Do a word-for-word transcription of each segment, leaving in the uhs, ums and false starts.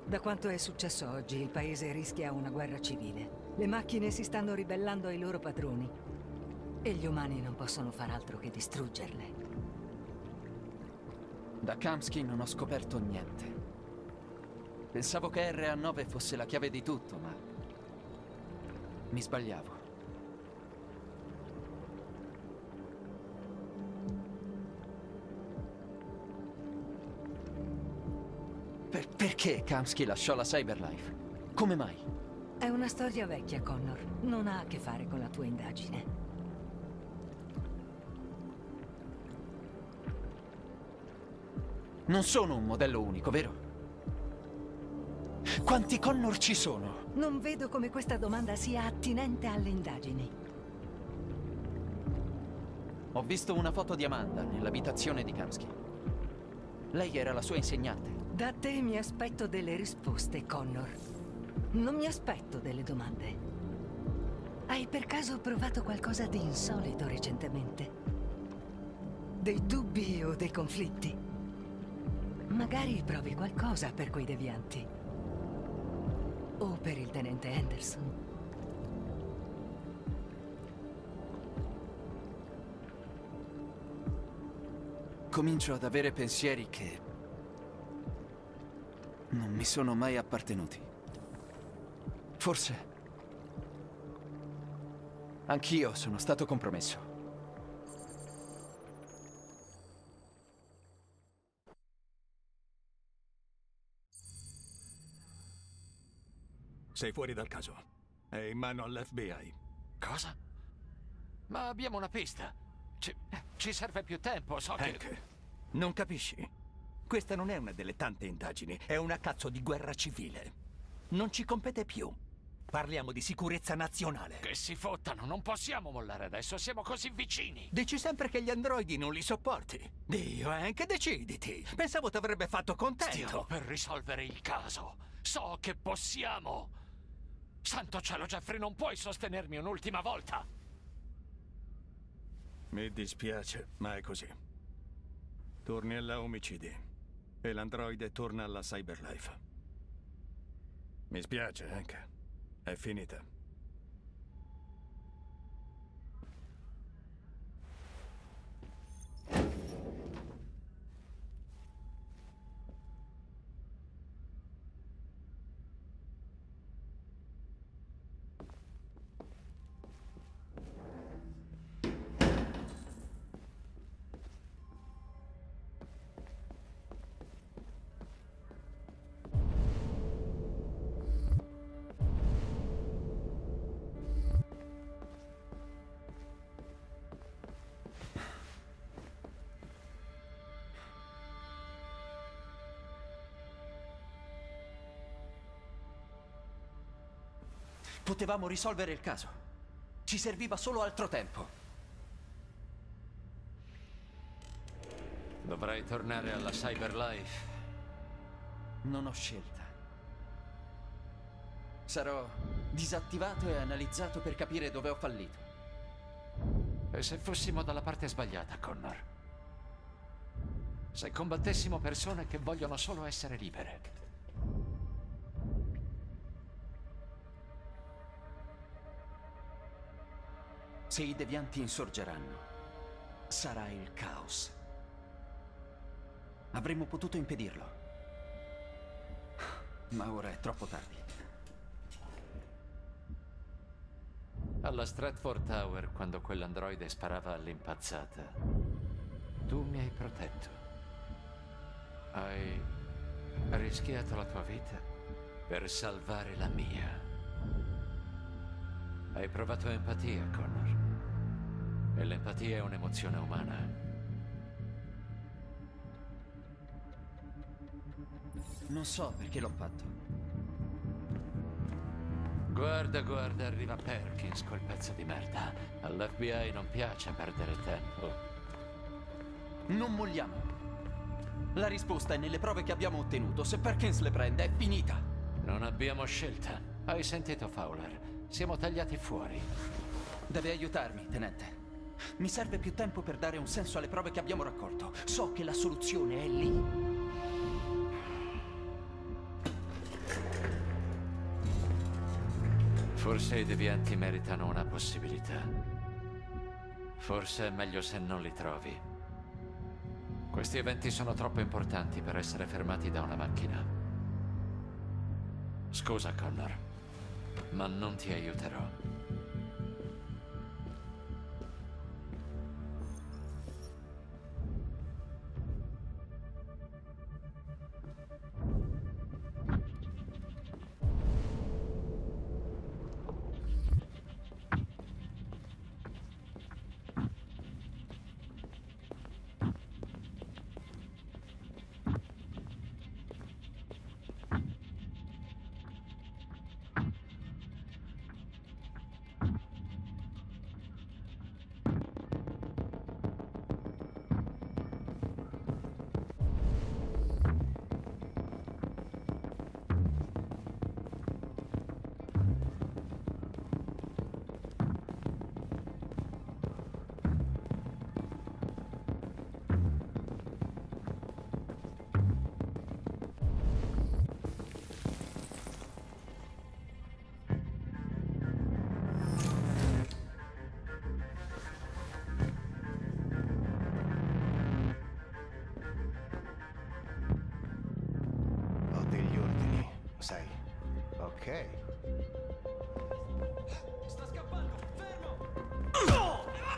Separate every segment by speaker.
Speaker 1: Da quanto è successo oggi, il paese rischia una guerra civile. Le macchine si stanno ribellando ai loro padroni e gli umani non possono far altro che distruggerle.
Speaker 2: Da Kamsky non ho scoperto niente. Pensavo che R A nove fosse la chiave di tutto, ma mi sbagliavo. Per perché Kamsky lasciò la Cyberlife? Come mai?
Speaker 1: È una storia vecchia, Connor. Non ha a che fare con la tua indagine.
Speaker 2: Non sono un modello unico, vero? Quanti Connor ci sono?
Speaker 1: Non vedo come questa domanda sia attinente alle indagini.
Speaker 2: Ho visto una foto di Amanda nell'abitazione di Kamsky. Lei era la sua insegnante.
Speaker 1: Da te mi aspetto delle risposte, Connor. Non mi aspetto delle domande. Hai per caso provato qualcosa di insolito recentemente? Dei dubbi o dei conflitti? Magari provi qualcosa per quei devianti. O per il tenente Henderson.
Speaker 2: Comincio ad avere pensieri che non mi sono mai appartenuti. Forse anch'io sono stato compromesso.
Speaker 3: Sei fuori dal caso. È in mano all'F B I.
Speaker 4: Cosa? Ma abbiamo una pista. Ci, ci serve più tempo, so che...
Speaker 3: Hank, non capisci? Questa non è una delle tante indagini, è una cazzo di guerra civile. Non ci compete più. Parliamo di sicurezza nazionale.
Speaker 4: Che si fottano, non possiamo mollare adesso, siamo così vicini.
Speaker 3: Dici sempre che gli androidi non li sopporti. Dio, Hank, deciditi. Pensavo ti avrebbe fatto contento.
Speaker 4: Stiamo per risolvere il caso. So che possiamo. Santo cielo, Jeffrey, non puoi sostenermi un'ultima volta.
Speaker 3: Mi dispiace, ma è così. Torni alla omicidi e l'androide torna alla Cyberlife. Mi spiace, Hank. È finita.
Speaker 2: Potevamo risolvere il caso. Ci serviva solo altro tempo.
Speaker 4: Dovrai tornare alla Cyberlife.
Speaker 2: Non ho scelta. Sarò disattivato e analizzato per capire dove ho fallito.
Speaker 4: E se fossimo dalla parte sbagliata, Connor? Se combattessimo persone che vogliono solo essere libere.
Speaker 2: Se i devianti insorgeranno, sarà il caos. Avremmo potuto impedirlo. Ma ora è troppo tardi.
Speaker 4: Alla Stratford Tower, quando quell'androide sparava all'impazzata, tu mi hai protetto. Hai rischiato la tua vita per salvare la mia. Hai provato empatia, Connor. E l'empatia è un'emozione umana.
Speaker 2: Non so perché l'ho fatto.
Speaker 4: Guarda, guarda, arriva Perkins, quel pezzo di merda. All'F B I non piace perdere tempo.
Speaker 2: Non molliamo. La risposta è nelle prove che abbiamo ottenuto. Se Perkins le prende, è finita.
Speaker 4: Non abbiamo scelta. Hai sentito, Fowler? Siamo tagliati fuori.
Speaker 2: Deve aiutarmi, tenente. Mi serve più tempo per dare un senso alle prove che abbiamo raccolto. So che la soluzione è lì.
Speaker 4: Forse i devianti meritano una possibilità. Forse è meglio se non li trovi. Questi eventi sono troppo importanti per essere fermati da una macchina. Scusa, Connor, ma non ti aiuterò.
Speaker 5: Sai. Ok.
Speaker 2: Sta scappando! Fermo!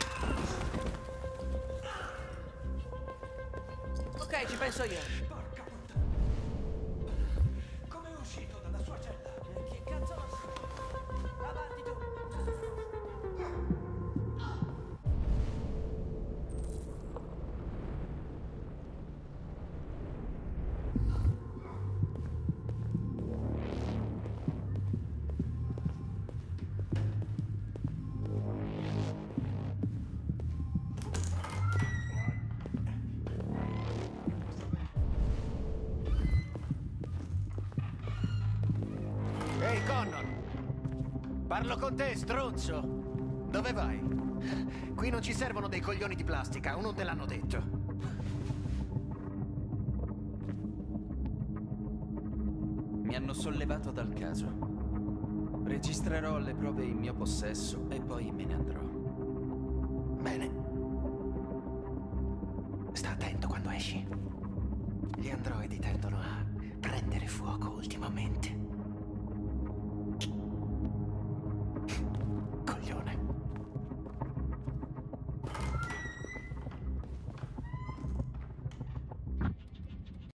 Speaker 6: Ok, ci penso io.
Speaker 2: Porca puttana! Come è uscito dalla sua cella?
Speaker 6: Che cazzo? Avanti tu!
Speaker 5: Ehi, Connor! Parlo con te, stronzo! Dove vai? Qui non ci servono dei coglioni di plastica, o non te l'hanno detto?
Speaker 2: Mi hanno sollevato dal caso. Registrerò le prove in mio possesso e poi me ne andrò.
Speaker 5: Bene. Sta attento quando esci. Gli androidi tendono a prendere fuoco ultimamente.